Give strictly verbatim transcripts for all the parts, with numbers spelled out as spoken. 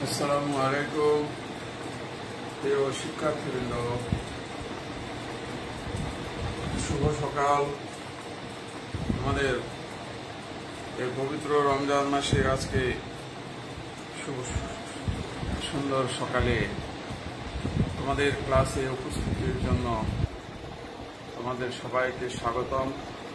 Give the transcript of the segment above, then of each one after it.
আসসালামু আলাইকুম প্রিয় শিক্ষার্থীবৃন্দ, শুভ সকাল। আমাদের এই পবিত্র রমজান মাসে আজকে শুভ সুন্দর সকালে তোমাদের ক্লাসে উপস্থিতির জন্য তোমাদের সবাইকে স্বাগতম।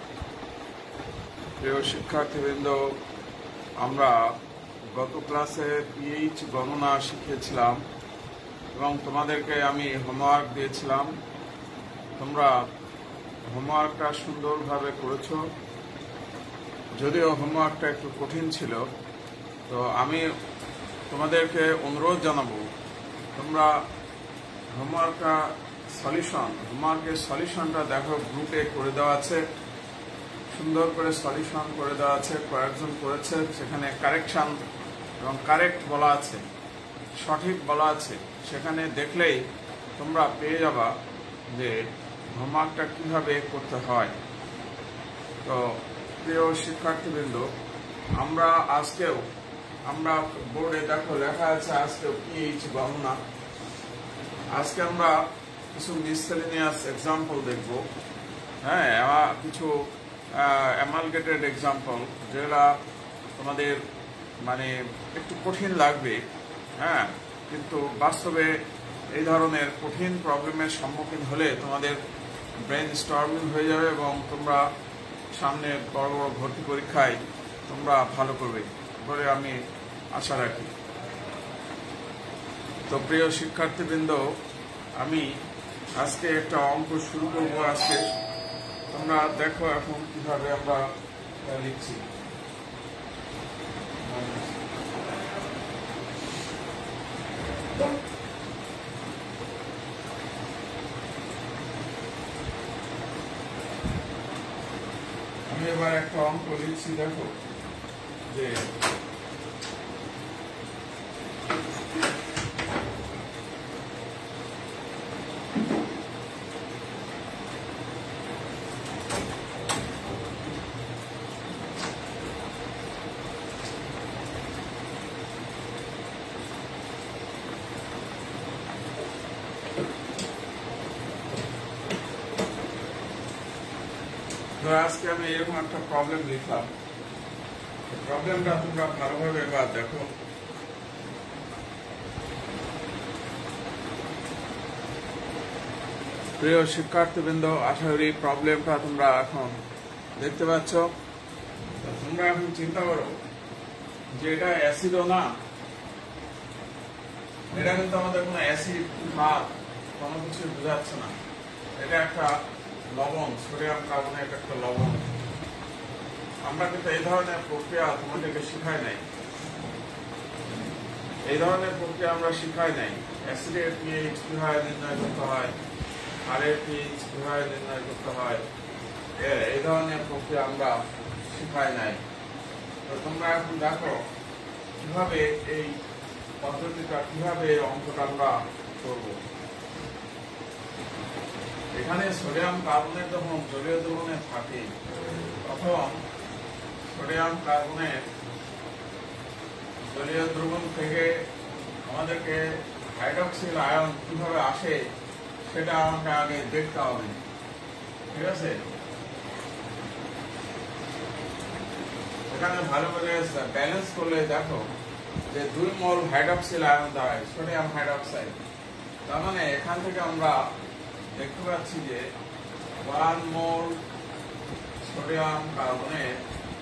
প্রিয় শিক্ষার্থীবৃন্দ, আমরা গত ক্লাসে পিএইচ গণনা শিখেছিলাম এবং তোমাদেরকে আমি হোমওয়ার্ক দিয়েছিলাম। তোমরা হোমওয়ার্কটা সুন্দরভাবে করেছ, যদিও হোমওয়ার্কটা একটু কঠিন ছিল। তো আমি তোমাদেরকে অনুরোধ জানাবো, তোমরা হোমওয়ার্কটা সলিউশন হোমওয়ার্কের সলিউশনটা দেখো, গ্রুপে করে দেওয়া আছে, সুন্দর করে সলিউশন করে দেওয়া আছে। কয়েকজন করেছে, সেখানে কারেকশন এবং কারেক্ট বলা আছে, সঠিক বলা আছে। সেখানে দেখলেই তোমরা পেয়ে যাবা যে হোমওয়ার্কটা কিভাবে করতে হয়। তো প্রিয় শিক্ষার্থীবৃন্দ, আমরা আজকেও আমরা বোর্ডে দেখো লেখা আছে আজকেও পিএইচ গণনা। আজকে আমরা কিছু মিসসেলেনিয়াস এক্সাম্পল দেখব। হ্যাঁ, কিছু অ্যামালগেটেড এক্সাম্পল যেগুলা তোমাদের মানে একটু কঠিন লাগবে। হ্যাঁ, কিন্তু বাস্তবে এই ধরনের কঠিন প্রবলেমের সম্মুখীন হলে তোমাদের ব্রেন স্টর্মিং হয়ে যাবে এবং তোমরা সামনে বড় বড় ভর্তি পরীক্ষায় তোমরা ভালো করবে বলে আমি আশা রাখি। তো প্রিয় শিক্ষার্থীবৃন্দ, আমি আজকে একটা অঙ্ক শুরু করবো। আজকে তোমরা দেখো এখন কিভাবে আমরা লিখছি। আমি এবার একটা অঙ্ক লিখছি, দেখো যে আজকে আমি এরকম একটা প্রবলেম লিখলাম। প্রবলেমটা তোমরা ভালোভাবে এবার দেখো। প্রিয় শিক্ষার্থীবৃন্দ, আশা করি প্রবলেমটা তোমরা এখন দেখতে পাচ্ছ। তোমরা এখন চিন্তা করো যে এটা অ্যাসিডও না, এটা কিন্তু আমাদের কোনো অ্যাসিড ভাত কোনো কিছু বোঝাচ্ছে না। এটা একটা লবণ, সোডিয়াম কার্বনেট একটা লবণ। আমরা কিন্তু এই ধরনের প্রক্রিয়া তোমাদেরকে শিখাই নাই, এই ধরনের প্রক্রিয়া আমরা শিখাই নাই। অ্যাসিডের পিএইচ কিভাবে নির্ণয় করতে হয়, ক্ষারের পিএইচ কিভাবে নির্ণয় করতে হয়, এই ধরনের প্রক্রিয়া আমরা শিখাই নাই। তো তোমরা এখন দেখো কিভাবে এই পদ্ধতিটা, কিভাবে অঙ্কটা আমরা করবো। এখানে সোডিয়াম কার্বনেট যখন জলীয় দ্রবণে থাকে, তখন সোডিয়াম কার্বনেট জলীয় দ্রবণ থেকে আমাদেরকে হাইড্রক্সিল আয়ন কিভাবে আসে সেটা আমাকে আগে দেখতে হবে। ঠিক আছে, এখানে ভালো করে ব্যালেন্স করলে দেখো যে দুই মোল হাইড্রক্সিল আয়ন দাঁড়ায় সোডিয়াম হাইড্রক্সাইড। তার মানে এখান থেকে আমরা দেখতে পাচ্ছি যে ওয়ান মোল সোডিয়াম কার্বনেট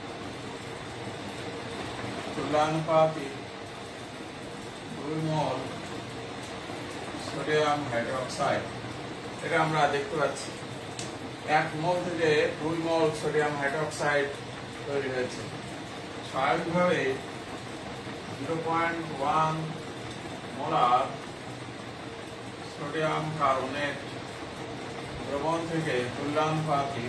তুলনানুপাতিক দুই মোল সোডিয়াম হাইড্রক্সাইড, এটা আমরা দেখতে পাচ্ছি। এক মোল থেকে দুই মোল সোডিয়াম হাইড্রক্সাইড তৈরি হয়েছে। স্বাভাবিকভাবে zero point one molar sodium carbonate দ্রবণ থেকে তুলনানুপাতিক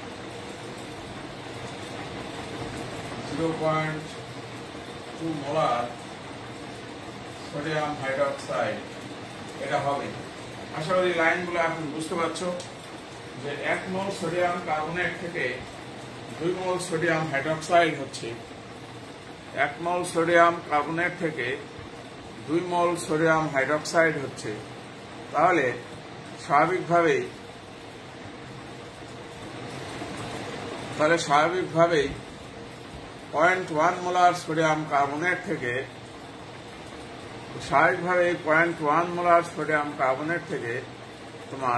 zero point two molar sodium hydroxide এটা হবে। আশা করি লাইনগুলো এখন বুঝতে পারছো যে এক মোল সোডিয়াম কার্বনেট থেকে দুই মোল সোডিয়াম হাইড্রক্সাইড হচ্ছে। এক মোল সোডিয়াম কার্বনেট থেকে দুই মোল সোডিয়াম হাইড্রোক্সাইড হচ্ছে, তাহলে স্বাভাবিকভাবেই তাহলে স্বাভাবিকভাবেই point one molar sodium carbonate থেকে স্বাভাবিকভাবে point one molar sodium carbonate থেকে তোমার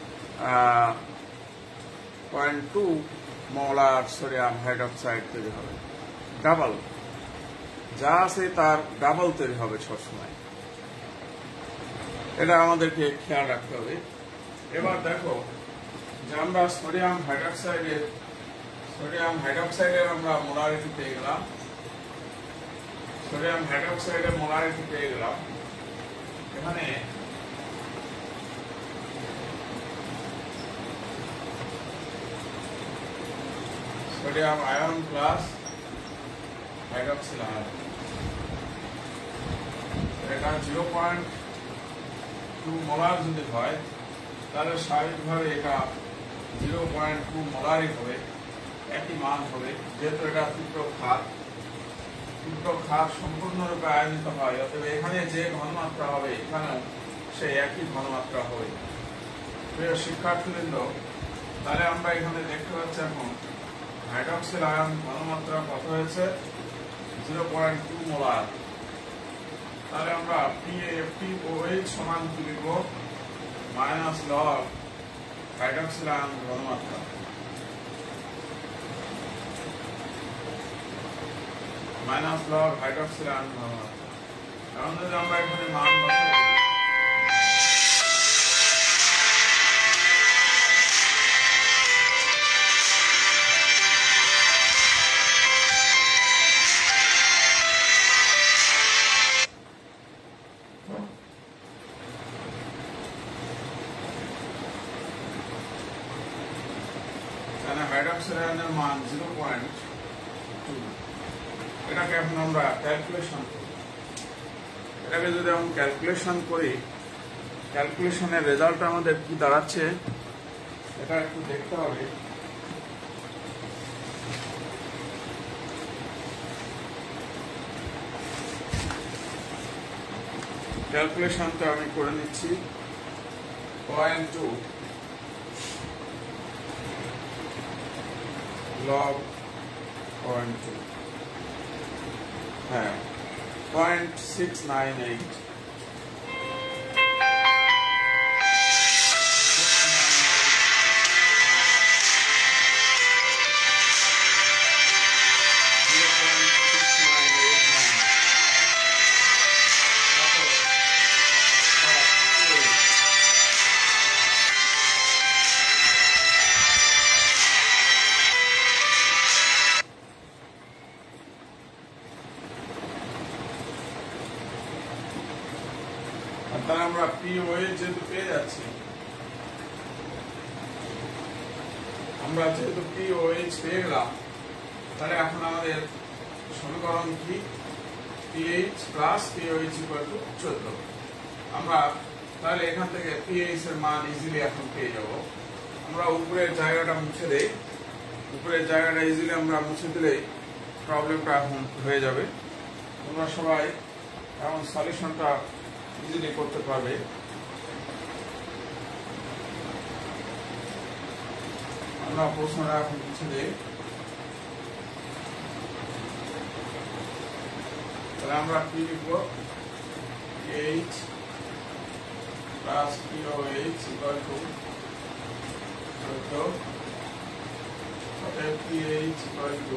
point two molar sodium hydroxide তৈরি হবে। ডাবল যা আছে তার ডাবল তৈরি হবে সবসময়, এটা আমাদেরকে খেয়াল রাখতে হবে। এবার দেখো যে আমরা সোডিয়াম হাইড্রোক্সাইডের সোডিয়াম হাইড্রোক্সাইডের আমরা মোলারিটি পেয়ে গেলাম সোডিয়াম হাইড্রোক্সাইডের মোলারিটি পেয়ে গেলাম এখানে sodium ion plus hydroxyl ion, এটা জিরো পয়েন্ট টু মোলার যদি হয় তাহলে স্বাভাবিকভাবে এটা জিরো পয়েন্ট টু মোলারই হবে, একই মান হবে, যেহেতু এটা তীব্র ক্ষার তীব্র ক্ষার সম্পূর্ণরূপে আয়নিত হয়, অতএব এখানে যে ঘনমাত্রা হবে এখানেও সেই একই ঘনমাত্রা হবে। প্রিয় শিক্ষার্থীবৃন্দ, তাহলে আমরা এখানে দেখতে পাচ্ছি এখন হাইড্রোক্সিল আয়ন ঘনমাত্রা কত হয়েছে, জিরো পয়েন্ট টু মোলার। তাহলে আমরা PaFtOH সমান কি লিখব, মাইনাস লগ হাইড্রোক্সিল আয়ন ঘনমাত্রা মাইনাস লগ হাইড্রোক্সিল আয়ন ঘনমাত্রা। কারণ যদি আমরা এখানে মান বসাই হাইড্রোক্সিল আয়নের মান জিরো পয়েন্ট টু, এটাকে এখন আমরা ক্যালকুলেশন করি। এটাকে যদি আমরা ক্যালকুলেশন করি, ক্যালকুলেশনের রেজাল্ট আমাদের কি দাঁড়াচ্ছে এটা একটু দেখতে হবে। ক্যালকুলেশনটা আমি করে নিচ্ছি, point two log point two, হ্যাঁ point six nine eight, তাহলে আমরা POH যেহেতু পেয়ে যাচ্ছি, আমরা যেহেতু POH পেয়ে গেলাম, তাহলে এখন আমাদের সমীকরণ কি, pH plus POH equal to চোদ্দ। আমরা তাহলে এখান থেকে pH এর মান ইজিলি এখন পেয়ে যাব। আমরা উপরের জায়গাটা মুছে দেই, উপরের জায়গাটা ইজিলি আমরা মুছে দিলেই প্রবলেমটা এখন হয়ে যাবে। তোমরা সবাই এখন সলিউশনটা ইজিলি করতে পারবে। আমরা প্রশ্নটা এখন মুছে দিই, তাহলে আমরা কি লিখব, pH plus POH equal to চোদ্দ, অতএব pH ইকুয়াল টু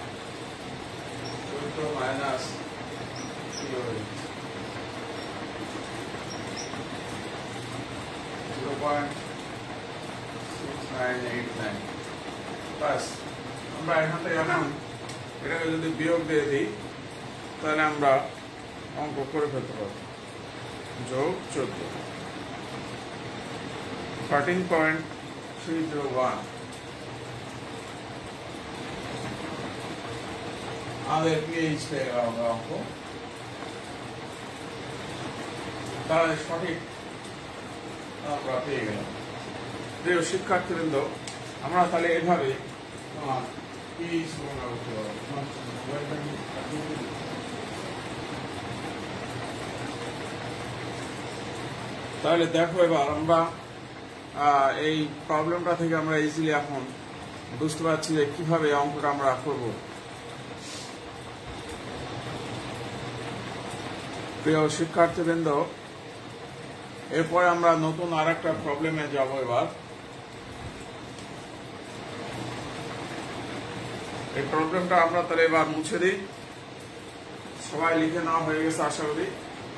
চোদ্দ minus POH zero point six nine eight nine. বাস আমরা এখান থেকে এখন এটাকে যদি বিয়োগ দিয়ে দিই তাহলে আমরা অঙ্ক করে ফেলতে পারবো। যোগ চোদ্দ, thirteen point three zero one আমাদের পিএইচ পেয়ে গেল আমরা অঙ্ক। তাহলে সঠিক আমরা পেয়ে গেলাম। প্রিয় শিক্ষার্থীবৃন্দ, আমরা তাহলে এভাবে পিএইচ গণনা করতে পারবো। তাহলে দেখো এবার আমরা এই প্রবলেমটা থেকে আমরা ইজিলি এখন বুঝতে পারছি যে কিভাবে অঙ্কটা আমরা করব। প্রিয় শিক্ষার্থীবৃন্দ, এরপরে আমরা নতুন আর একটা প্রবলেমে যাব। এবার এই প্রবলেমটা আমরা তাহলে এবার মুছে দিই। সবাই লিখে নেওয়া হয়ে গেছে আশা করি।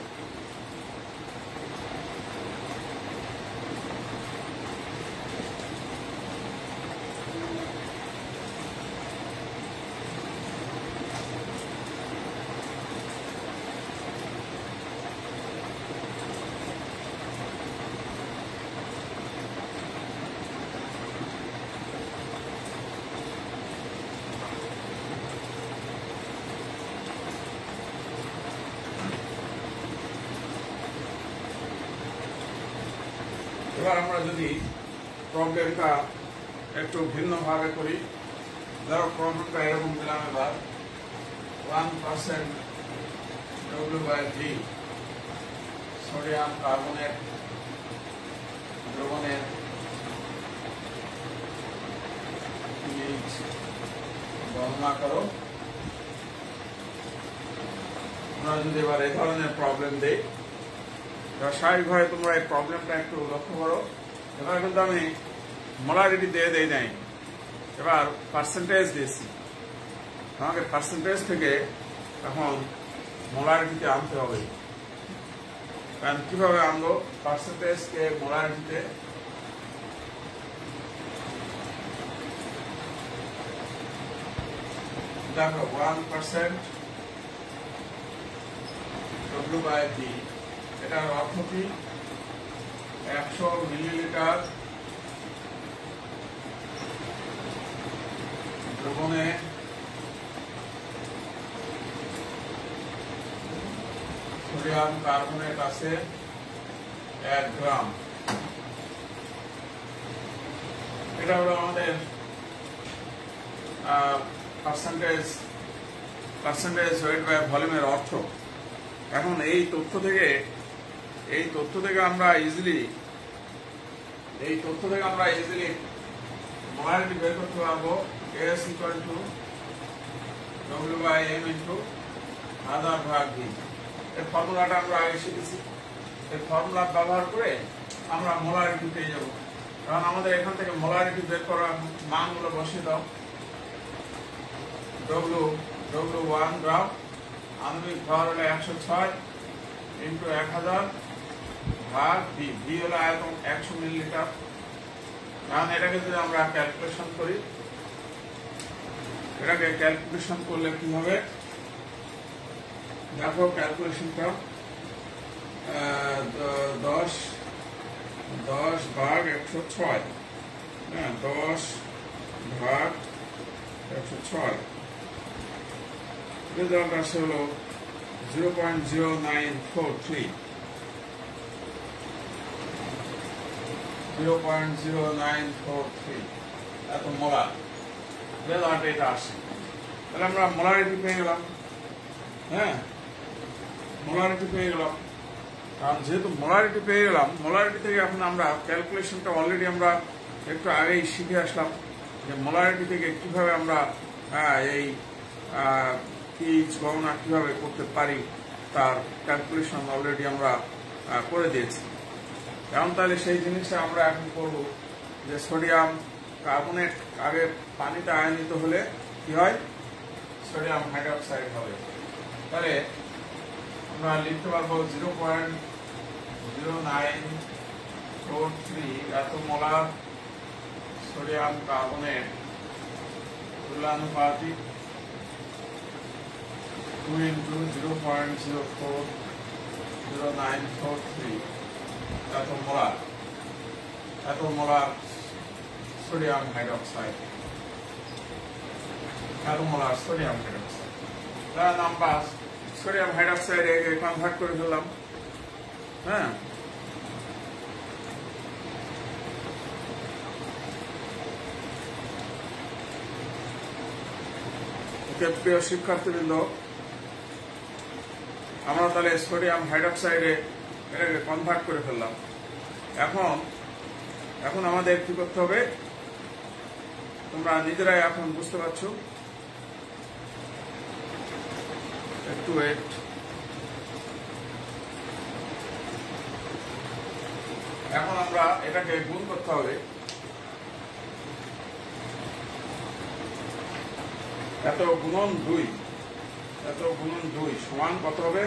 এবার আমরা যদি প্রবলেমটা একটু ভিন্নভাবে করি, ধরো প্রবলেমটা এরকম দিলাম। এবার one percent W by V sodium carbonate দ্রবণের পিএইচ গণনা করো। আমরা যদি এবার এই ধরনের প্রবলেম দিই, স্বাভাবিকভাবে তোমরা এই প্রবলেমটা একটু লক্ষ্য করো। এবার কিন্তু আমি মোলারিটি দিয়ে দেই নাই, এবার পার্সেন্টেজ দিয়েছি। আমাকে পার্সেন্টেজ থেকে এখন মোলারিটিতে আনতে হবে। কারণ কিভাবে আনবো পার্সেন্টেজকে মোলারিটিতে? দেখো one percent W by V, এটার অর্থ কি? একশো মিলিলিটার দ্রবণে সোডিয়াম কার্বনেট আছে এক গ্রাম। এটা হলো আমাদের পার্সেন্টেজ পার্সেন্টেজ ওয়েট বাই ভলিউমের অর্থ। এখন এই তথ্য থেকে এই তথ্য থেকে আমরা ইজিলি এই তথ্য থেকে আমরা ইজিলি মোলারিটি বের করতে পারবো। S equal to W by M into আধার ভাগ ভি। এই ফর্মুলাটা আমরা আগে শিখেছি। এই ফর্মুলা ব্যবহার করে আমরা মোলারিটি পেয়ে যাব। কারণ আমাদের এখান থেকে মোলারিটি বের করার মানগুলো বসিয়ে দাও। ডব্লিউ ডব্লিউ ওয়ান গ্রাম, আণবিক ভর হলো একশো ছয় ইন্টু এক হাজার ভাগ ভি। ভি হলো আয়তন একশো মিলিলিটার। কারণ এটাকে যদি আমরা ক্যালকুলেশন করি, এটাকে ক্যালকুলেশন করলে কি হবে দেখো। ক্যালকুলেশনটা দশ দশ ভাগ একশো ছয়, হ্যাঁ দশ ভাগ একশো ছয়, রেজাল্ট আসে হলো zero point zero nine four three zero point zero nine four three এত মোলার রেজাল্ট এটা আসে। তাহলে আমরা মোলারিটি পেয়ে গেলাম। হ্যাঁ, মোলারিটি পেয়ে গেলাম। কারণ যেহেতু মোলারিটি পেয়ে গেলাম, মোলারিটি থেকে এখন আমরা ক্যালকুলেশনটা অলরেডি আমরা একটু আগেই শিখে আসলাম যে মোলারিটি থেকে কিভাবে আমরা এই পিএইচ গণনা কিভাবে করতে পারি তার ক্যালকুলেশন অলরেডি আমরা করে দিয়েছি। এখন তাহলে সেই জিনিসটা আমরা এখন করব যে সোডিয়াম কার্বনেট আগে পানিতে আয়নিত হলে কি হয়? সোডিয়াম হাইড্রোক্সাইড হবে। তাহলে আমরা লিখতে পারবো zero point zero nine four three এত মোলার সোডিয়াম কার্বনেট তুলানুপাতিক two into zero point zero four zero nine four three এত মোলার এত মোলার সোডিয়াম হাইড্রোক্সাইড এত মোলার সোডিয়াম হাইড্রোক্সাইড। তার আমরা সোডিয়াম হাইড্রোক্সাইডে কনভার্ট করে ফেললাম। হ্যাঁ, প্রিয় শিক্ষার্থীবৃন্দ, আমরা তাহলে সোডিয়াম হাইড্রোক্সাইডে এটাকে কনভার্ট করে ফেললাম। এখন এখন আমাদের কি করতে হবে তোমরা নিজেরাই এখন বুঝতে পারছো। একটু ওয়েট। এখন আমরা এটাকে গুণ করতে হবে। এত গুণন দুই এত গুণন দুই সমান কত হবে?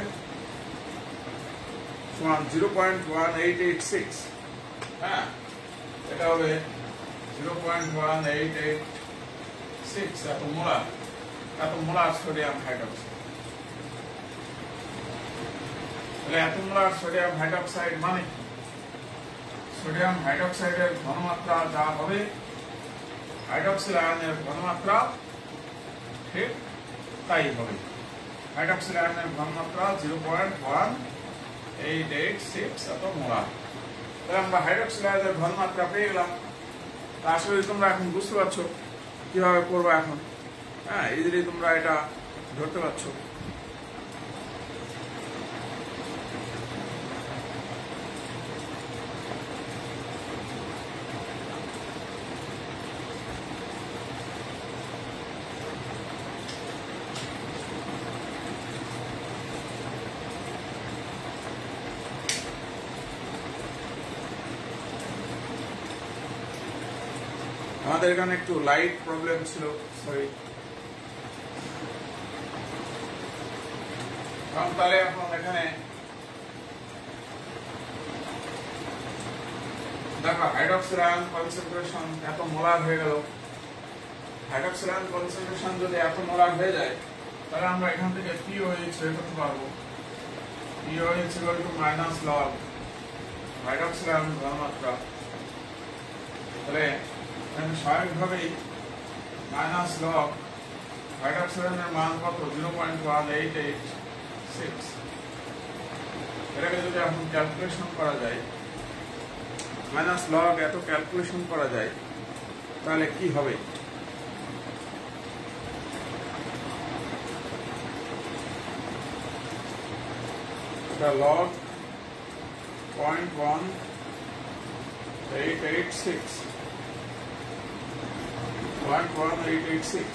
সমান zero point one eight eight six. হ্যাঁ, এটা হবে zero point one eight eight six এত মোলার এত মোলার সোডিয়াম হাইড্রোক্সাইড। তাহলে এত মোলার সোডিয়াম হাইড্রোক্সাইড মানে সোডিয়াম হাইড্রোক্সাইডের ঘনমাত্রা যা হবে হাইড্রোক্সিল আয়নের ঘনমাত্রা ঠিক তাই হবে। হাইড্রোক্সিল আয়নের ঘনমাত্রা zero point one eight eight six এত মোলার। তাহলে আমরা হাইড্রোক্সিল আয়নের ঘনমাত্রা পেয়ে গেলাম। আসলে তোমরা এখন বুঝতে পারছো কিভাবে করবো এখন। হ্যাঁ, ইজিলি তোমরা এটা ধরতে পারছো। আমাদের এখানে একটু লাইট প্রবলেম ছিল, সরি। কারণ তাহলে এখন এখানে দেখো হাইড্রোক্সিল আয়ন কনসেন্ট্রেশন এত মোলার হয়ে গেল। হাইড্রোক্সিল আয়ন কনসেন্ট্রেশন যদি এত মোলার হয়ে যায় তাহলে আমরা এখান থেকে পিওএইচ বের করতে পারবো। POH equal to minus log hydroxyl ion ঘনমাত্রা। তাহলে স্বাভাবিকভাবেই মাইনাস লগ হাইড্রোক্সিল আয়নের মান কত? Zero point one eight eight six. এটাকে যদি এখন ক্যালকুলেশন করা যায়, মাইনাস লগ এত ক্যালকুলেশন করা যায় তাহলে কি হবে? Log point one eight eight six point one eight eight six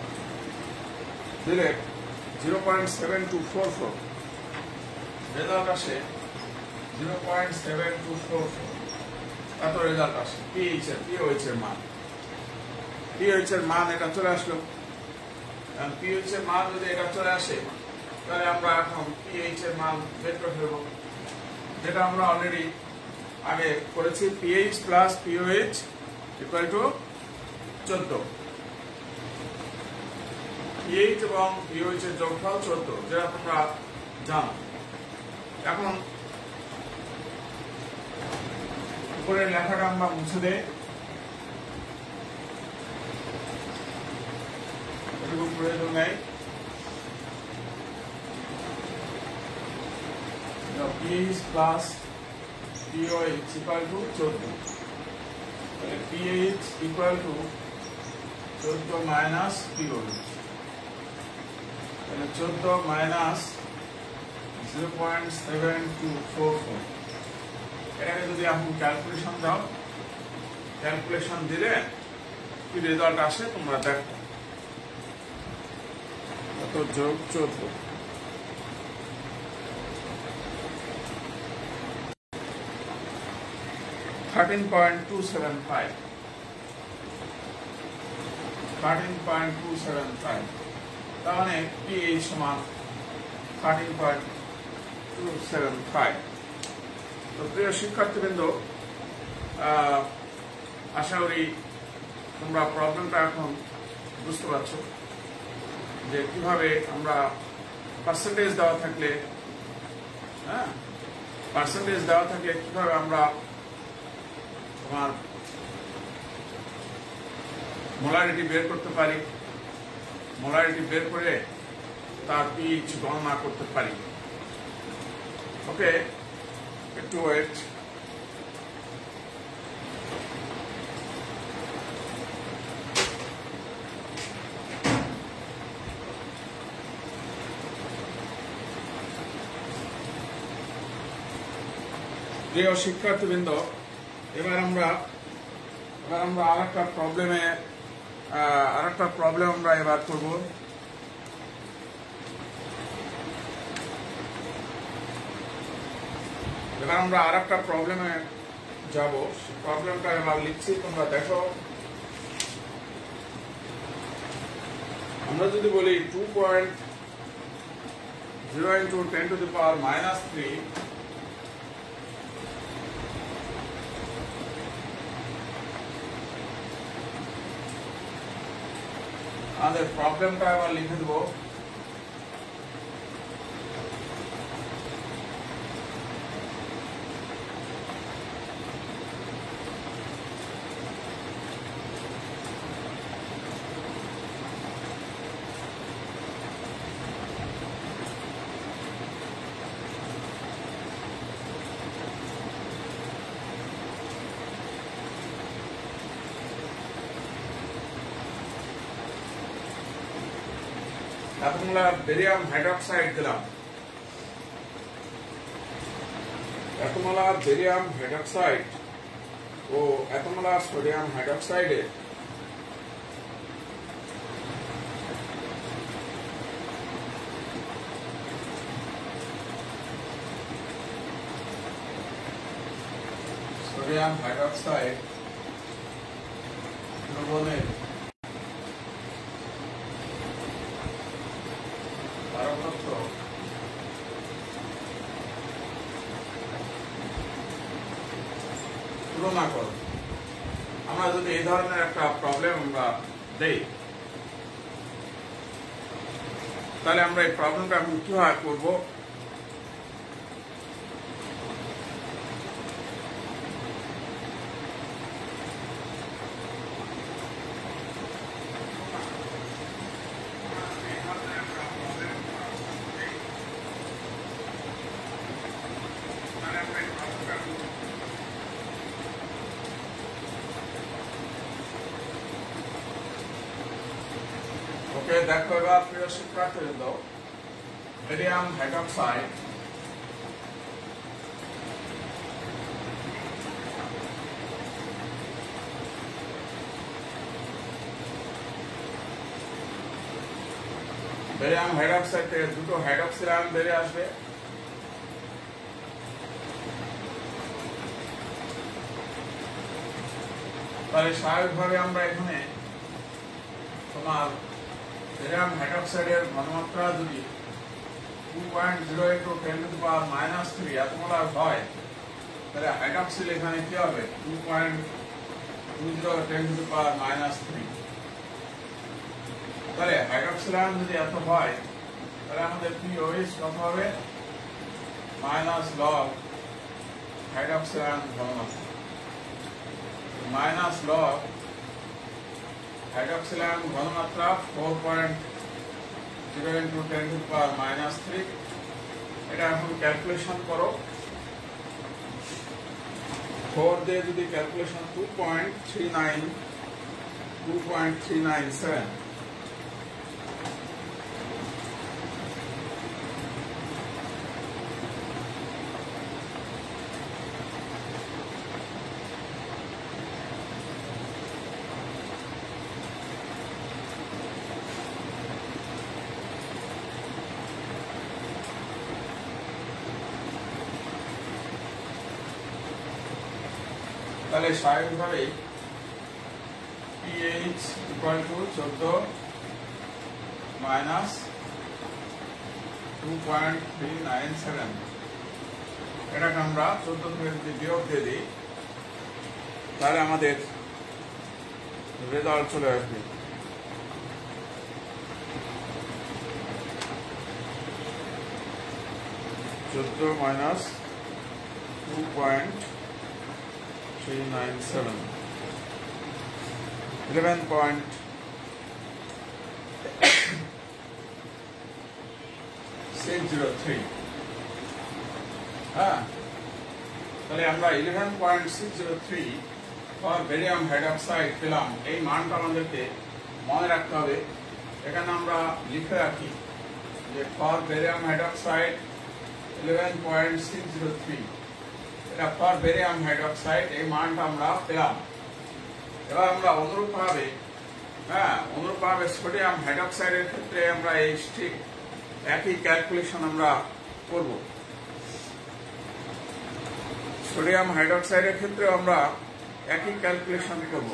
দিলে zero point seven two four four result আসে। Zero point seven two four four এত রেজাল্ট আসে পিএইচ এর পিওএইচ এর মান। পিওএইচ এর মান এটা চলে আসলো। পিওএইচ এর মান যদি এটা চলে আসে তাহলে আমরা এখন পিএইচ এর মান বের করে ফেলবো, যেটা আমরা অলরেডি আগে করেছি। PH plus pOH equal to চোদ্দ। পিএইচ এবং পিওএইচ এর যোগফল চোদ্দ, যেটা তোমরা জানো। এখন উপরের লেখাটা আমরা মুছে দেই। এটুকু প্রয়োজন নেই। PH plus pOH equal to চোদ্দ। তাহলে পিএইচ ইকুয়াল টু চোদ্দ মাইনাস পিওএইচ। তাহলে চোদ্দ minus zero point seven two four four. এটাকে যদি এখন ক্যালকুলেশন দাও, ক্যালকুলেশন দিলে কি রেজাল্ট আসে তোমরা দেখো। কত যোগ চোদ্দ? Thirteen point two seven five. Thirteen point two seven five তার মানে পিএইচ সমান thirteen point two seven five. তো প্রিয় শিক্ষার্থীবৃন্দ, আশা করি তোমরা প্রবলেমটা এখন বুঝতে পারছো যে কিভাবে আমরা পার্সেন্টেজ দেওয়া থাকলে হ্যাঁ পার্সেন্টেজ দেওয়া থাকলে কিভাবে আমরা তোমার মোলারিটি বের করতে পারি, মোলারিটি বের করে তার পিএইচ গণনা করতে পারি। ওকে, একটু ওয়েট। প্রিয় শিক্ষার্থীবৃন্দ, এবার আমরা এবার আমরা আরেকটা প্রবলেমে আরেকটা প্রবলেম আমরা এবার করব। এবার আমরা আরেকটা প্রবলেমে যাব। প্রবলেমটা এবার লিখছি, তোমরা দেখো। আমরা যদি বলি two point zero into ten to the power minus three আমাদের প্রবলেমটা এবার লিখে দেবো। এখন আমরা বেরিয়াম হাইড্রক্সাইড দিলাম। এখন আমরা বেরিয়াম হাইড্রক্সাইড ও এখন আমরা সোডিয়াম হাইড্রক্সাইডে সোডিয়াম হাইড্রক্সাইড দ্রবণের তুলনা করো। আমরা যদি এই ধরনের একটা প্রবলেম আমরা দেই, তাহলে আমরা এই প্রবলেমটা এখন কিভাবে করবো? ওকে, দেখো এবার প্রিয় শিক্ষার্থীবৃন্দ, বেরিয়াম হাইড্রক্সাইড বেরিয়াম হাইড্রক্সাইড থেকে দুটো হাইড্রক্সিল আয়ন বেরিয়ে আসবে। তাহলে স্বাভাবিকভাবে আমরা এখানে তোমার বেরিয়াম হাইড্রক্সাইডের ঘনমাত্রা যদি two point zero into ten to the power minus three এত মোলার হয়, তাহলে হাইড্রক্সিল এখানে কি হবে? Two point two zero ten to the power minus three. তাহলে হাইড্রক্সিল আয়ন যদি এত হয়, তাহলে আমাদের পিওএইচ কত হবে? মাইনাস লগ হাইড্রক্সিল আয়ন ঘনমাত্রা মাইনাস লগ হাইড্রক্সিল আয়ন ঘনমাত্রা four point zero into ten to the power minus three. এটা এখন ক্যালকুলেশন করো। ফোর দিয়ে যদি calculation two point three nine two point three nine seven তাহলে স্বাভাবিকভাবেই পিএইচ ইকুয়াল টু চোদ্দ minus two point three nine seven. এটাকে আমরা চোদ্দ থেকে যদি বিয়োগ দিয়ে দিই, তাহলে আমাদের রেজাল্ট চলে আসবে চোদ্দ minus two point three nine seven, eleven point six zero three. হ্যাঁ, তাহলে আমরা eleven point six zero three for barium hydroxide পেলাম। এই মানটা আমাদেরকে মনে রাখতে হবে। এখানে আমরা লিখে রাখি যে for barium hydroxide eleven point six zero three. এটা ফর বেরিয়াম হাইড্রোক্সাইড এই মানটা আমরা পেলাম। এবার আমরা অনুরূপভাবে হ্যাঁ অনুরূপভাবে সোডিয়াম হাইড্রোক্সাইডের ক্ষেত্রে আমরা এই ঠিক একই ক্যালকুলেশন আমরা করব। সোডিয়াম হাইড্রোক্সাইডের ক্ষেত্রে আমরা একই ক্যালকুলেশন করব।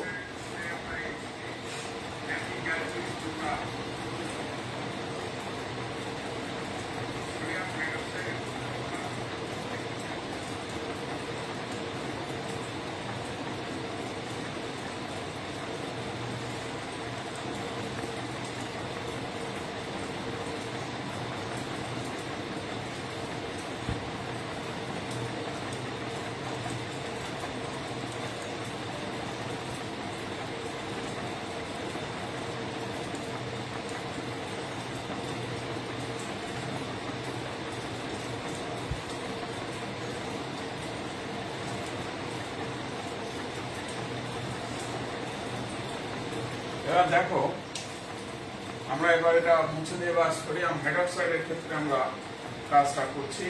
এবার দেখো আমরা এবার এটা মুছে দিয়ে বা সোডিয়াম হাইড্রোক্সাইডের ক্ষেত্রে আমরা কাজটা করছি।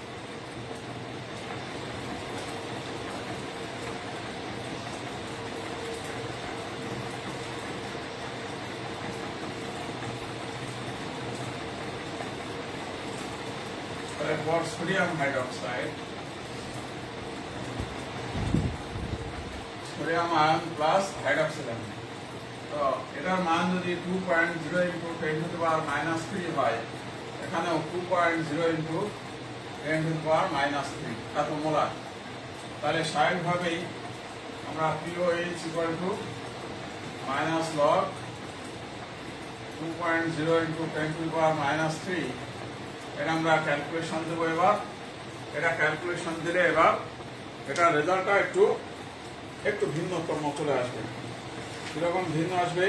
for sodium hydroxide, sodium ion plus hydroxide ion, তো এটার মান যদি two point zero into ten to the power minus three হয়, এখানেও two point zero into ten to the power minus three এত মোলার, তাহলে স্বাভাবিকভাবেই আমরা pOH equal to minus log two point zero into ten to the power minus three এটা আমরা calculation দেবো। এবার এটা ক্যালকুলেশন দিলে এবার এটা রেজাল্টটা একটু একটু ভিন্নতম চলে আসবে। কিরকম ভিন্ন আসবে?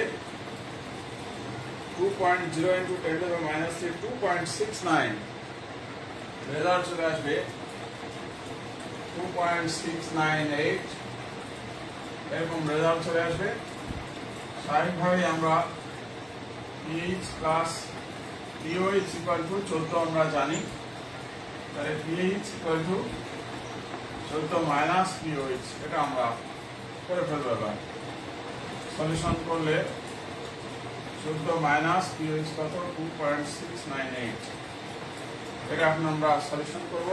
Two point zero into ten to the power minus three two point six nine result চলে আসবে two point six nine eight এরকম রেজাল্ট চলে আসবে। স্বাভাবিকভাবেই আমরা pH plus pOH equal to চোদ্দ আমরা জানি, তাহলে পিএইচ ইকুয়াল টু চোদ্দ মাইনাস পিওএইচ এটা আমরা করে ফেলবো। এবার সলিউশন করলে চোদ্দ মাইনাস পিওএইচ কত? Two point six nine eight এটা এখন আমরা সলিউশন করবো।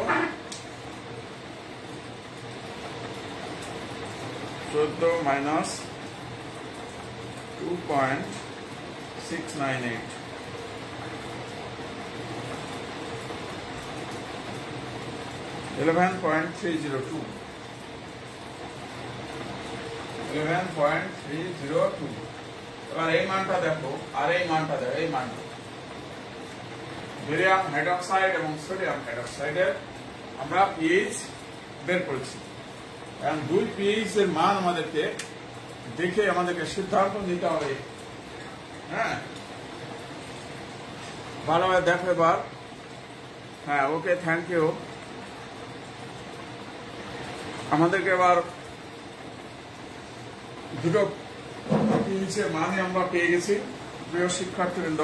চোদ্দ minus two point six nine eight eleven point three zero two eleven point three zero two এবার এই মানটা দেখো আর এই মানটা দেখো, এই মানটা বেরিয়াম হাইড্রোক্সাইড এবং সোডিয়াম হাইড্রোক্সাইডের আমরা পিএইচ বের করেছি। এখন দুই পিএইচ এর মান আমাদেরকে দেখে আমাদেরকে সিদ্ধান্ত নিতে হবে। হ্যাঁ, ভালোভাবে দেখো এবার। হ্যাঁ, ওকে, থ্যাংক ইউ। আমাদেরকে এবার দুটো পিএইচ এর মানে আমরা পেয়ে গেছি প্রিয় শিক্ষার্থীবৃন্দ।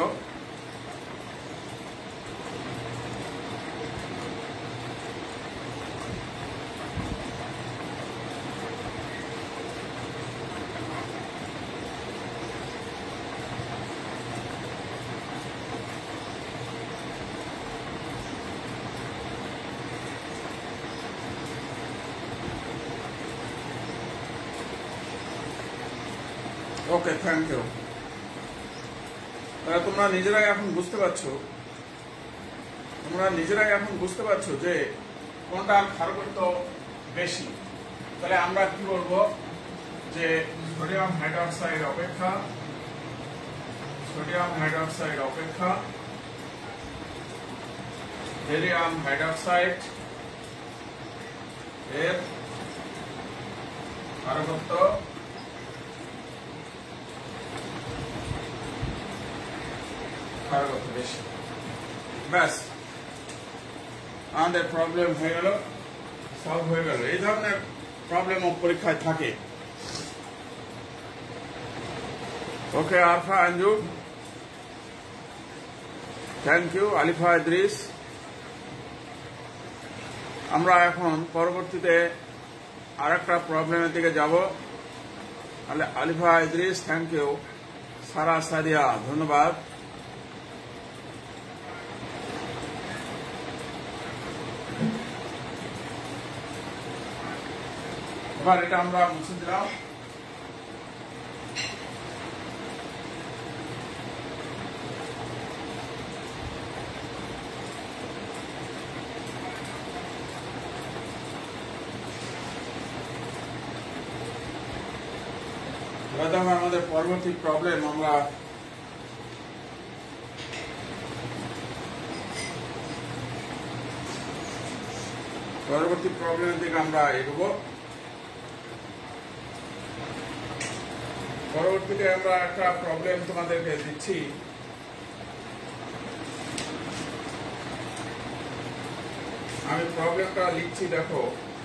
Okay, thank you. তোমরা নিজেরাই এখন বুঝতে পারছো তোমরা নিজেরাই এখন বুঝতে পারছো যে কোনটা ক্ষারকত্ব বেশি। তাহলে আমরা কি বলবো যে সোডিয়াম হাইড্রোক্সাইড অপেক্ষা সোডিয়াম হাইড্রোক্সাইড অপেক্ষা বেরিয়াম হাইড্রোক্সাইড এর ক্ষারকত্ব বেশি। ব্যাস, আমাদের প্রবলেম হয়ে গেল, সলভ হয়ে গেল। এই ধরনের প্রবলেমও পরীক্ষায় থাকে। Okay, Arfa Anju, thank you. Alifa Idris, আমরা এখন পরবর্তীতে আরেকটা প্রবলেমের দিকে যাব। তাহলে আলিফা ইদ্রিস, থ্যাংক ইউ। সারা সাদিয়া, ধন্যবাদ। এবার এটা আমরা মুছে দিলাম। আমাদের পরবর্তী প্রবলেম আমরা পরবর্তী প্রবলেমের দিকে আমরা এগোবো। পরবর্তীতে আমরা একটা প্রবলেম তোমাদেরকে দিচ্ছি। আমি প্রবলেমটা লিখছি, দেখো।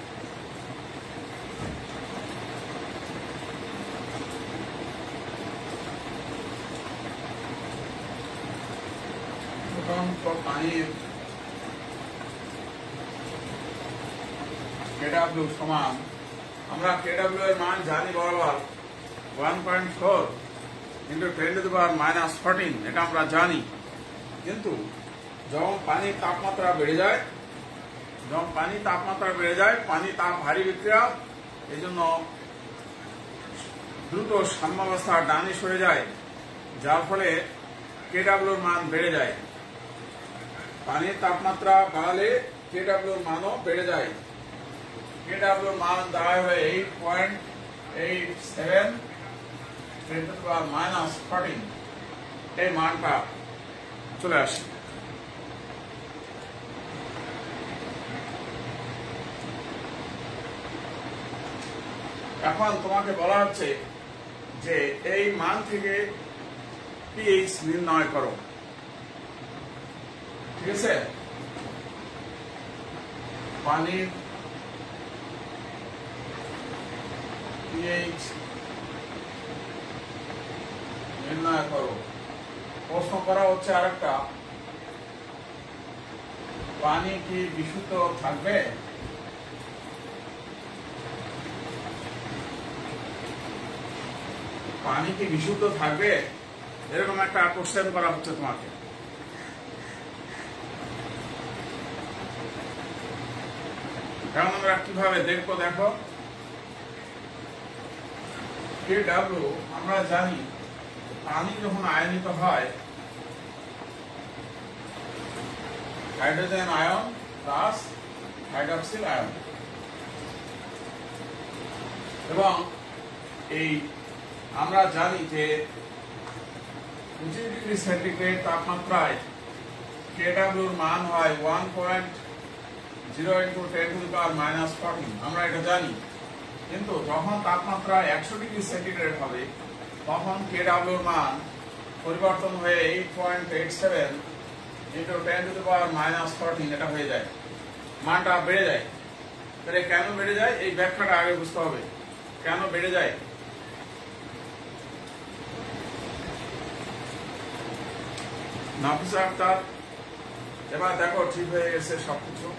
পানির কেডাব্লিউ সমান, আমরা কেডাব্লিউ এর মান জানি বরাবর one point four into ten to the power minus fourteen, এটা আমরা জানি। কিন্তু যখন পানির তাপমাত্রা বেড়ে যায়, যখন পানির তাপমাত্রা বেড়ে যায়, পানি তাপ ভারী বিক্রিয়া, এই জন্য দ্রুত সাম্যাবস্থা ডানে সরে যায়, যার ফলে কেডাব্লিউর মান বেড়ে যায়। পানির তাপমাত্রা বাড়ালে কেডাব্লিউর মানও বেড়ে যায়। কেডাব্লিউর মান দাঁড়ায় হয়ে eight point eight seven ten to the power minus fourteen, এই মানটা চলে আসে। এখন তোমাকে বলা হচ্ছে যে এই মান থেকে পিএইচ নির্ণয় করো, ঠিক আছে? পানির পিএইচ নির্ণয় করো। প্রশ্ন করা হচ্ছে আরেকটা, পানি কি বিশুদ্ধ থাকবে? পানি কি বিশুদ্ধ থাকবে, এরকম একটা কোশ্চেন করা হচ্ছে তোমাকে। কারণ আমরা কিভাবে দেখবো, দেখো। কেডাব্লিউ আমরা জানি, পানি যখন আয়নিত হয়, hydrogen ion plus hydroxyl ion, এবং এই আমরা জানি যে পঁচিশ ডিগ্রি সেন্টিগ্রেড তাপমাত্রায় কেডাব্লিউর মান হয় one point zero into ten to the power minus fourteen, আমরা এটা জানি। কিন্তু যখন তাপমাত্রা একশো ডিগ্রি সেন্টিগ্রেড হবে, তখন কেডাব্লিউর মান পরিবর্তন হয়ে eight point eight seven into ten to the power minus fourteen, এটা হয়ে যায়, মানটা বেড়ে যায়। তাহলে কেন বেড়ে যায়, এই ব্যাখ্যাটা আগে বুঝতে হবে, কেন বেড়ে যায়। নাফিসা আক্তার, এবার দেখো ঠিক হয়ে গেছে সবকিছু।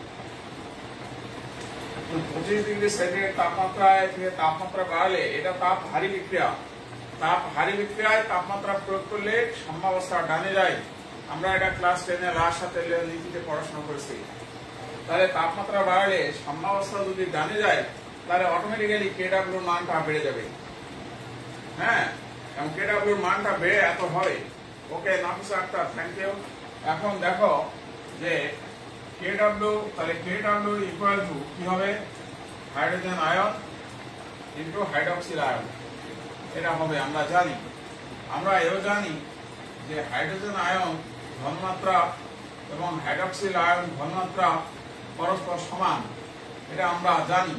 পঁচিশ ডিগ্রি সেন্টিগ্রেড তাপমাত্রায় থেকে তাপমাত্রা বাড়ালে এটা তাপ ভারী বিক্রিয়া, তাপ ভারী বিক্রিয়ায় তাপমাত্রা প্রয়োগ করলে সাম্যাবস্থা ডানে যায়। আমরা এটা ক্লাস টেনে লাস্ট সাথে নীতিতে পড়াশোনা করেছি। তাহলে তাপমাত্রা বাড়ালে সাম্যাবস্থা যদি ডানে যায়, তাহলে অটোমেটিক্যালি কেডাব্লিউর মানটা বেড়ে যাবে। হ্যাঁ, এবং কেডাব্লিউর মানটা বেড়ে এত হবে। Okay Nafisa Akter, thank you. এখন দেখো যে কেডাব্লিউ, তাহলে কেডাব্লিউ ইকুয়াল টু কি হবে, hydrogen ion into hydroxyl ion, এটা হবে। আমরা জানি, আমরা এও জানি যে হাইড্রোজেন আয়ন ঘনমাত্রা এবং হাইড্রক্সিল আয়ন ঘনমাত্রা পরস্পর সমান, এটা আমরা জানি।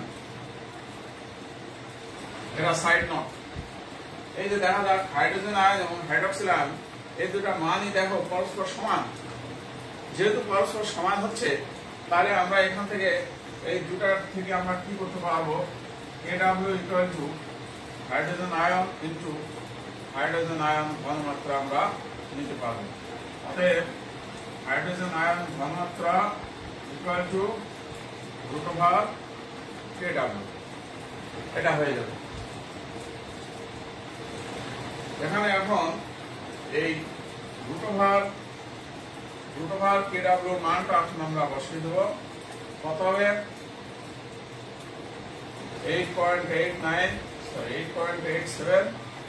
এটা সাইড নোট। এই যে দেখা যাক হাইড্রোজেন আয়ন এবং হাইড্রক্সিল আয়ন, এই দুটা মানই দেখো পরস্পর সমান। যেহেতু পরস্পর সমান হচ্ছে, তাহলে আমরা এখান থেকে এই দুটার থেকে আমরা কি করতে পারবো, K W equal to hydrogen ion into hydrogen ion ঘনমাত্রা আমরা নিতে পারবো। অতএব হাইড্রোজেন আয়ন ঘনমাত্রা equal to root over K W, এটা হয়ে যাবে। এখানে এখন এই root over root over K W মানটা এখন আমরা বসিয়ে দেবো। কত হবে? Eight point eight nine sorry eight point eight seven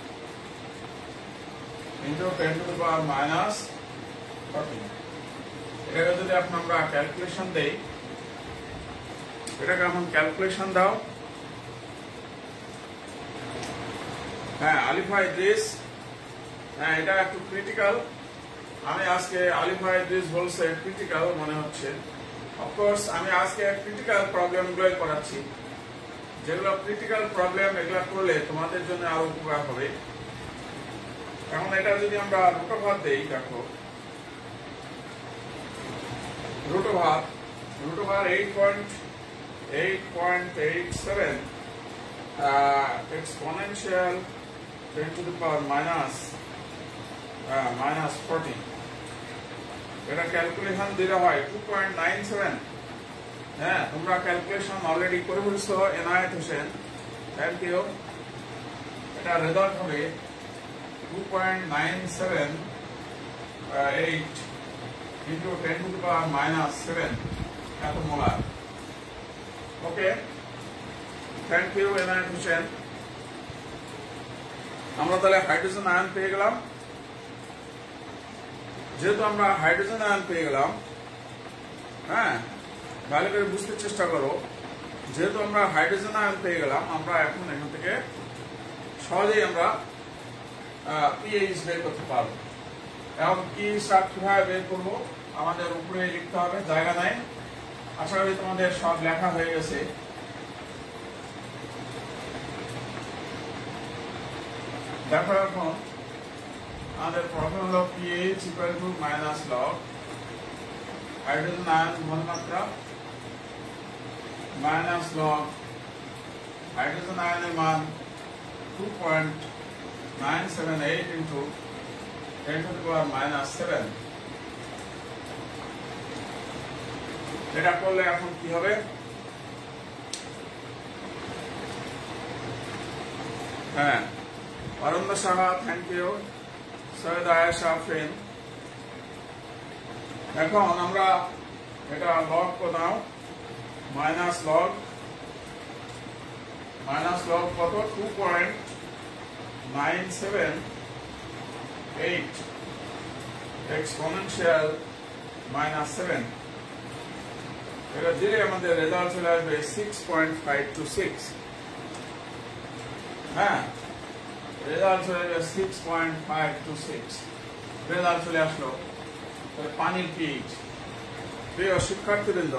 into ten to the power minus fourteen. এটাকে যদি এখন আমরা ক্যালকুলেশন দেই, এটাকে এখন ক্যালকুলেশন দাও। হ্যাঁ, আলিফা ইদ্রিস, হ্যাঁ এটা একটু ক্রিটিক্যাল। আমি আজকে আলিফা ইদ্রিস বলছে ক্রিটিক্যাল মনে হচ্ছে। অফকোর্স আমি আজকে ক্রিটিক্যাল প্রবলেমগুলোই করাচ্ছি। যেগুলো ক্রিটিক্যাল প্রবলেম, এগুলো করলে তোমাদের জন্য আরো উপকার হবে। এখন এটা যদি আমরা রুট ওভার দেই, দেখো root over root over eight point eight point eight seven exponential ten to the power minus minus fourteen. এটা ক্যালকুলেশন দিলে হয় টু পয়েন্ট নাইন সেভেন। হ্যাঁ, তোমরা ক্যালকুলেশন অলরেডি করে ফেলছো এনায়েত হোসেন, থ্যাংক ইউ। এটা রেজাল্ট হবে two point nine seven eight into ten to the power minus seven এত molar. Okay, thank you Enayet Hossain. আমরা তাহলে হাইড্রোজেন আয়ন পেয়ে গেলাম। যেহেতু আমরা হাইড্রোজেন আয়ন পেয়ে গেলাম, হ্যাঁ ভালো করে বুঝতে চেষ্টা করো। যেহেতু আমরা হাইড্রোজেন আয়ন পেয়ে গেলাম, আমরা এখন এখান থেকে সহজেই আমরা পিএইচ বের করতে পারবো। এখন পিএইচটা কিভাবে বের করবো, আমাদের উপরে লিখতে হবে, জায়গা নাই। আশা করি তোমাদের সব লেখা হয়ে গেছে। দেখো এখন আমাদের প্রথম হলো pH equal to minus log hydrogen ion ঘনমাত্রা মাইনাস লগ হাইড্রোজেন আয়নের মান two point nine seven eight into ten to the power minus seven. এটা করলে এখন কি হবে? হ্যাঁ, অরণ্য সাহা, থ্যাংক ইউ। সৈয়দ আয়েশা আফরিন। এখন আমরা এটা লগ নাও, মাইনাস লগ মাইনাস লগ কত? Two point nine seven eight exponential minus seven. এটা দিলে আমাদের রেজাল্ট চলে আসবে six point five two six. হ্যাঁ, রেজাল্ট চলে আসবে six point five two six. Result চলে আসলো। পানির পিএইচ। প্রিয় শিক্ষার্থীবৃন্দ,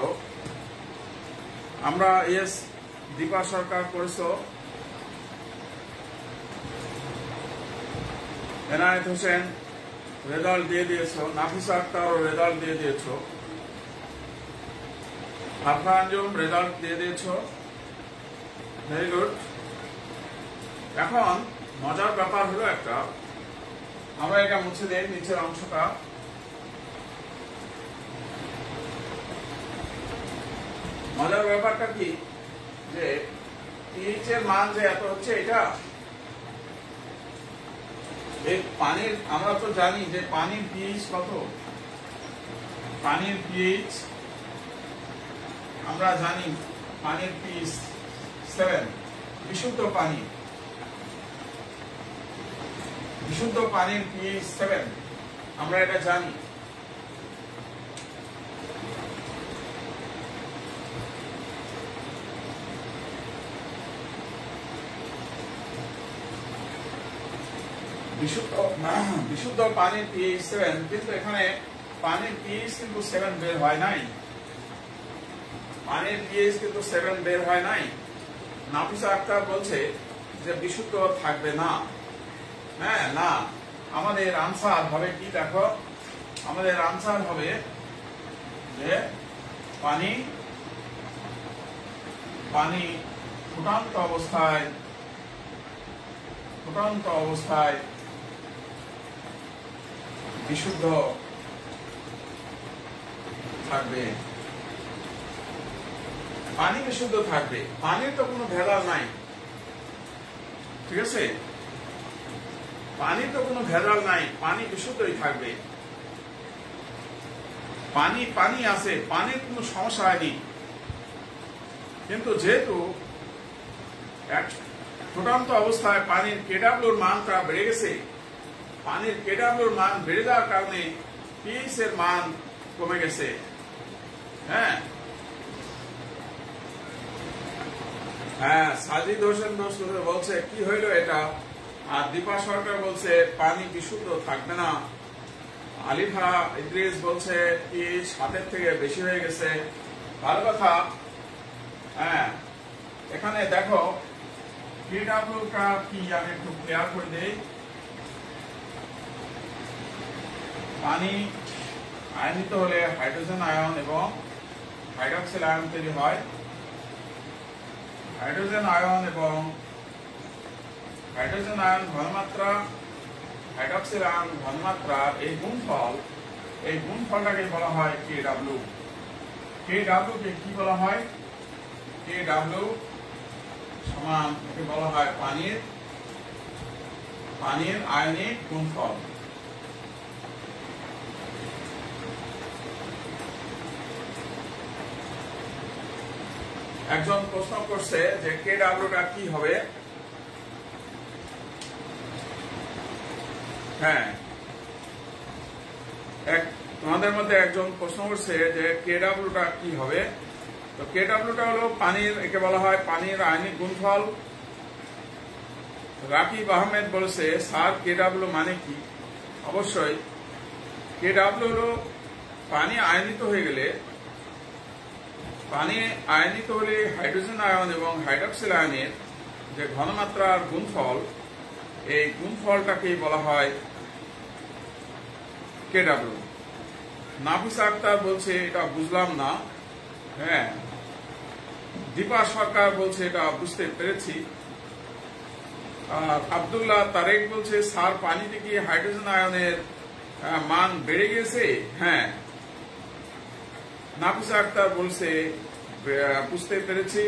আমরা এস দীপা সরকার করেছো, এনায়েত হোসেন রেজাল্ট দিয়ে দিয়েছো, নাফিসা আক্তারও রেজাল্ট দিয়ে দিয়েছো, আফরা আঞ্জুম রেজাল্ট দিয়ে দিয়েছো, ভেরি গুড। এখন মজার ব্যাপার হলো একটা, আমরা এটা মুছে দিই নিচের অংশটা। মজার ব্যাপারটা কি, যে পিএইচ এর মান যে এত হচ্ছে, এটা এই পানির, আমরা তো জানি যে পানির পিএইচ কত। পানির পিএইচ আমরা জানি, পানির পিএইচ সেভেন। বিশুদ্ধ পানি, বিশুদ্ধ পানির পিএইচ সেভেন, আমরা এটা জানি। বিশুদ্ধ বিশুদ্ধ পানির পিএইচ সেভেন, কিন্তু এখানে পানির পিএইচ কিন্তু সেভেন বের হয় নাই। পানির পিএইচ কিন্তু সেভেন বের হয় নাই। নাফিসা আক্তার বলছে যে বিশুদ্ধ থাকবে না। হ্যাঁ, না, আমাদের আনসার হবে কি? দেখো, আমাদের আনসার হবে যে পানি পানি ফুটন্ত অবস্থায় ফুটন্ত অবস্থায় বিশুদ্ধ থাকবে। পানি বিশুদ্ধ থাকবে, পানির তো কোনো ভেজাল নাই, ঠিক আছে, পানির তো কোনো ভেজাল নাই, পানি বিশুদ্ধই থাকবে, পানি পানি আছে, পানির কোনো সমস্যা হয়নি। কিন্তু যেহেতু এক ফুটন্ত অবস্থায় পানির কেডাব্লিউর মানটা বেড়ে গেছে, পানির কেডাব্লিউর মান বেড়ে যাওয়ার কারণে পিএইচ এর মান কমে গেছে। হ্যাঁ হ্যাঁ সাজিদ হোসেন বলছে কি হইল এটা, আর দীপা সরকার বলছে পানি বিশুদ্ধ থাকবে না। আলিফা ইদ্রিস বলছে পিএইচ সাতের থেকে বেশি হয়ে গেছে, ভালো কথা। হ্যাঁ এখানে দেখো কেডাব্লিউটা কি আমি একটু ক্লিয়ার করে দেই। পানি আয়নিত হলে হাইড্রোজেন আয়ন এবং হাইড্রক্সিল আয়ন তৈরি হয়। হাইড্রোজেন আয়ন এবং হাইড্রোজেন আয়ন ঘনমাত্রা, হাইড্রক্সিল আয়ন ঘনমাত্রা, এই গুণফল, এই গুণফলটাকে বলা হয় কেডাব্লিউ। কেডাব্লিউ কে কি বলা হয়? কেডাব্লিউ সমান একে বলা হয় পানির পানির আয়নিক গুণফল। একজন প্রশ্ন করছে যে কেডাব্লিউটা কি হবে। হ্যাঁ এক তোমাদের মধ্যে একজন প্রশ্ন করছে যে কেডাব্লিউটা কি হবে। তো কেডাব্লিউটা হলো পানির, একে বলা হয় পানির আয়নিক গুণফল। রাকিব আহমেদ বলেছে স্যার কেডাব্লিউ মানে কি? অবশ্যই কেডাব্লিউ হলো পানি আয়নিত হয়ে গেলে, পানি আয়নিত হলে হাইড্রোজেন আয়ন এবং হাইড্রক্সিল আয়নের যে ঘনমাত্রার গুণফল, এই গুণফলটাকেই বলা হয় কেডাব্লিউ। নাফিসা আক্তার বলছে এটা বুঝলাম না। হ্যাঁ দীপা সরকার বলছে এটা বুঝতে পেরেছি। আব্দুল্লাহ তারেক বলছে স্যার পানিতে কি হাইড্রোজেন আয়নের মান বেড়ে গেছে? হ্যাঁ নাফিসা আক্তার বলছে বুঝতে পেরেছি,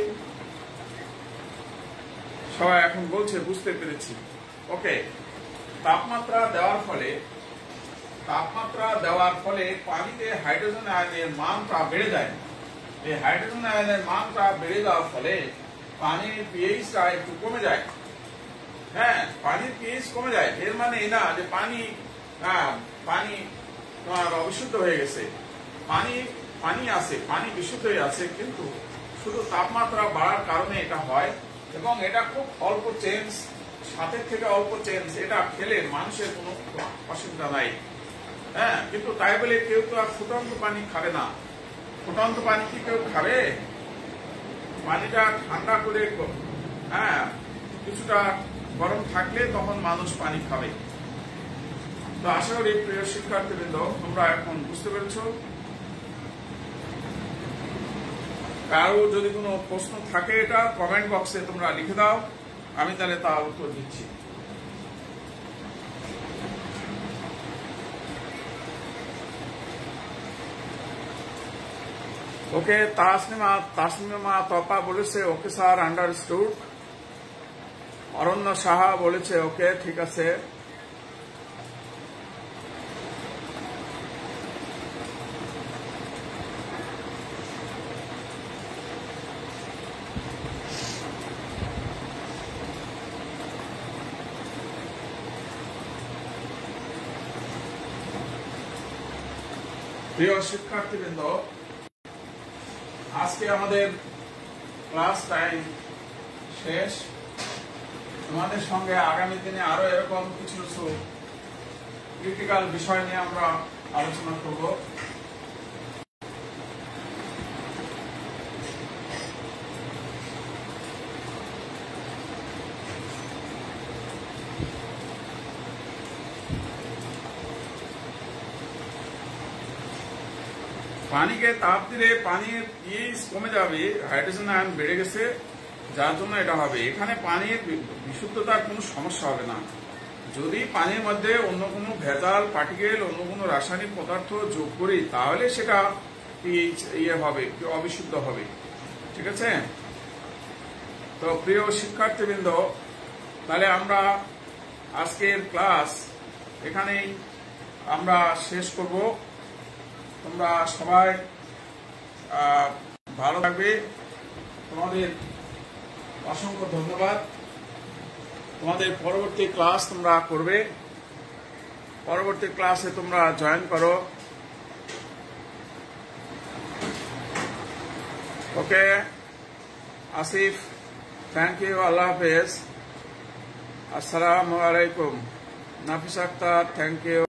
সবাই এখন বলছে বুঝতে পেরেছি। ওকে, তাপমাত্রা দেওয়ার ফলে তাপমাত্রা দেওয়ার ফলে পানিতে হাইড্রোজেন আয়নের মানটা বেড়ে যায়। এই হাইড্রোজেন আয়নের মানটা বেড়ে যাওয়ার ফলে পানির পিএইচটা একটু কমে যায়। হ্যাঁ পানির পিএইচ কমে যায়, এর মানে এই না যে পানি হ্যাঁ পানি তোমার অবিশুদ্ধ হয়ে গেছে। পানি পানি আছে, পানি বিশুদ্ধ হয়ে আছে, কিন্তু শুধু তাপমাত্রা বাড়ার কারণে এটা হয় এবং এটা খুব অল্প চেঞ্জ, সাতের থেকে অল্প চেঞ্জ। এটা খেলে মানুষের কোনো অসুবিধা নাই। হ্যাঁ কিন্তু তাই বলে কেউ তো আর ফুটন্ত পানি খাবে না। ফুটন্ত পানি কি কেউ খাবে? পানিটা ঠান্ডা করে হ্যাঁ কিছুটা গরম থাকলে তখন মানুষ পানি খাবে। তো আশা করি প্রিয় শিক্ষার্থীবৃন্দ তোমরা এখন বুঝতে পেরেছ। কারো যদি কোনো প্রশ্ন থাকে এটা কমেন্ট বক্সে তোমরা লিখে দাও, আমি তাহলে তা উত্তর দিচ্ছি। ওকে, তাসনিমা তাসনিমা তপা বলেছে okay sir understood. Aranya Saha বলেছে ওকে ঠিক আছে। প্রিয় শিক্ষার্থীবৃন্দ, আজকে আমাদের ক্লাস টাইম শেষ। তোমাদের সঙ্গে আগামী দিনে আরো এরকম কিছু কিছু ক্রিটিক্যাল বিষয় নিয়ে আমরা আলোচনা করব। পানিকে তাপ দিলে পানির পিএইচ কমে যাবে, হাইড্রোজেন আয়ন বেড়ে গেছে, যার জন্য এটা হবে। এখানে পানির বিশুদ্ধতার কোনো সমস্যা হবে না। যদি পানির মধ্যে অন্য কোনো ভেজাল, পার্টিকেল, অন্য কোনো রাসায়নিক পদার্থ যোগ করি তাহলে সেটা পিএইচ ইয়ে হবে, অবিশুদ্ধ হবে। ঠিক আছে? তো প্রিয় শিক্ষার্থীবৃন্দ, তাহলে আমরা আজকের ক্লাস এখানেই আমরা শেষ করব। তোমরা সবাই ভালো থাকবে। তোমাদের অসংখ্য ধন্যবাদ। তোমাদের পরবর্তী ক্লাস তোমরা করবে, পরবর্তী ক্লাসে তোমরা জয়েন করো। ওকে আসিফ, থ্যাংক ইউ, আল্লাহ হাফেজ, আসসালামু আলাইকুম। Nafis Akter, thank you.